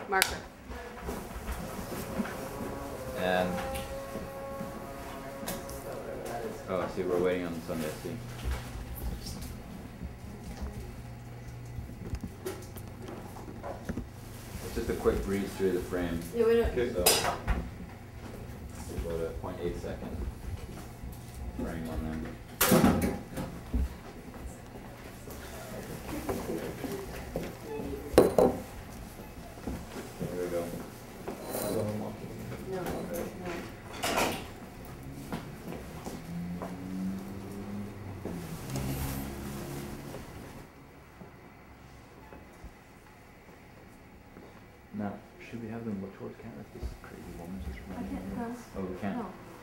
Marker. And oh, I see. We're waiting on Sunday. I see. It's just a quick breeze through the frame. Yeah, we don't. Okay. So we'll go to 0.8 seconds frame on them. There we go. No, no. Now, should we have them look towards camera if this crazy woman's just I running? can't. Oh, we can't. No.